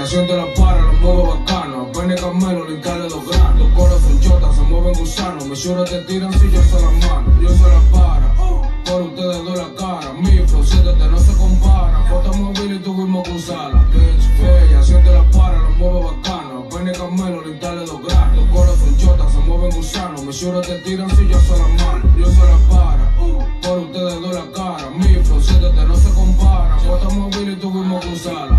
siente la para, los muevo bacano. Apenas Camelo, lintarle dos granos. Los coros son chotas, se mueven gusanos. Mis churas te tiran si yo se las mano. Yo se las para, por ustedes doy la cara. Mi flow, siéntete, no se compara. Foto móvil y tuvimos que usarla. Ella siente la para, los muevo bacano. Apenas Camelo, lintarle dos granos. Los coros son chotas, se mueven gusanos. Mis churas te tiran si yo se las mano. Yo se las para, por ustedes doy la cara. Mi flow, siéntete, no se compara. Foto móvil y tuvimos que usarla.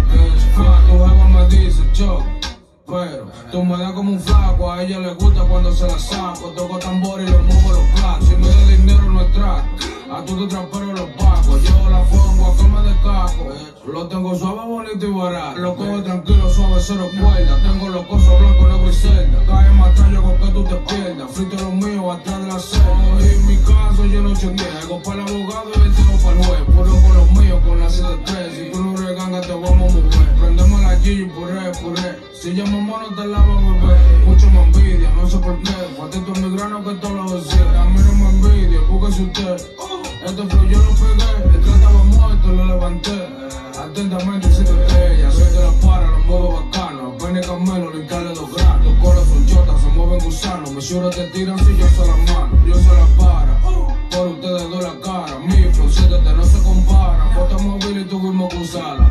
Tu jeva me dice choc, pero tú me das como un flaco. A ella le gusta cuando se la saco. Toco tambor y le muevo los platos. Si me da dinero no es trato, a tu te trapero los pacos. Llevo la fongo a que me descaco. Lo tengo suave, bonito y barato. Lo cojo tranquilo, suave, cero cuerda. Tengo los cosos blancos, negro y celda. Cae más tallo con que tú te pierdas. Frito los míos atrás de la celda. Y en mi caso yo no chequeo. Hago para el abogado y el tengo para el juez. Puro con los míos, con la C3. Si tú no regangas te vamos a mover. Prendemos la G y puré, puré. Si llamo mono te la vamos a beber. Mucho me envidia, no sé por qué. Patito en mi grano que todo lo decía. A mí no me envidia, búsquese usted. Este flow yo lo pegué, el que estaba muerto lo levanté. Atentamente si te estrella, soy de la para, los muevo bacano. Apenas Camelo, lintarle dos granos. Los coros son chotas, se mueven gusanos. Mis churas te tiran si yo se las mano. Yo se las para, por ustedes doy la cara. Mi flow, siéntete, no se compara. Foto móvil y tuvimos que usarla.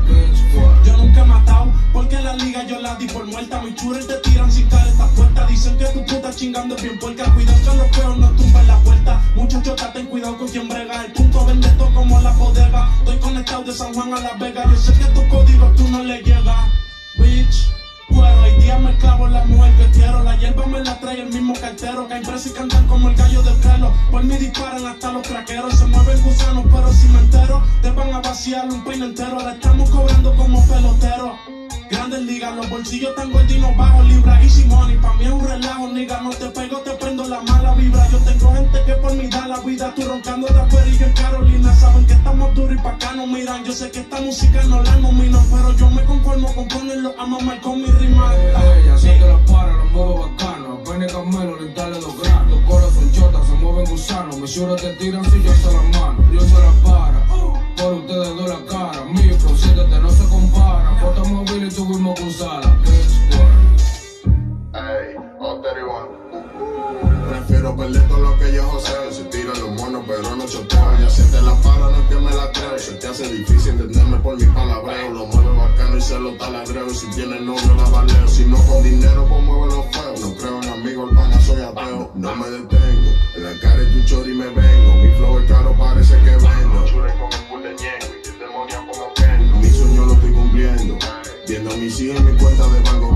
Yo nunca he matado, porque la liga yo la di por muerta. Mis churas te tiran sin caretas puestas. Dicen que tu puta chingando es bien puerca. Cuidado que los feos no tumban la puerta. Muchos chotas, ten cuidado con quien brega. El punto vende todo como la bodega. Estoy conectado de San Juan a Las Vegas. Yo sé que tus códigos tú no le llegas, bitch. Bueno, hay días me clavo en la mujer que quiero. La hierba me la trae el mismo cartero. Caen presos y cantan como el gallo del pelo. Por mí disparan hasta los craqueros. Se mueven gusanos, pero si me entero te van a vaciar un peine entero. Ahora estamos cobrando como peloteros. Grandes ligas, los bolsillos tan gordinos bajo libra. Easy money, pa' mí es un relajo, nigga. No te pego, te prendo la mala vibra. Yo tengo gente que por mí da la vida. Tú roncando de afuera y yo en Carolina. Saben que estamos duros y pa' acá no miran. Yo sé que esta música no la nominan, pero yo me conformo con ponerlo a mamar con mi rima. Ella siente la para, los muevo bacano. Apenas Camelo, lintarle dos granos. Los coros son chotas, se mueven gusanos. Mis churas te tiran si yo se las mano. Yo se las para, por ustedes doy la cara. Mi flow, siéntete, no se compara. Foto móvil y tuvimos que usarla. Ey, prefiero perder todo lo que yo joseo. Se tiran los monos pero no choteo. Ya siente la para, no es que me la creo. Se te hace difícil entenderme por mi palabreo. Lo mueve bacano y se lo talabreo. Si tiene novio la baleo. Si no con dinero pues mueve lo feo. No creo en amigos, el pana soy ateo. No me detengo, en la cara de tu chori me vengo. Mi flow es caro, parece que vendo. Chure con el full de ñengo y el demonio como Kendo. Mi sueño lo estoy cumpliendo, viendo a mis hijos en mi cuenta de banco.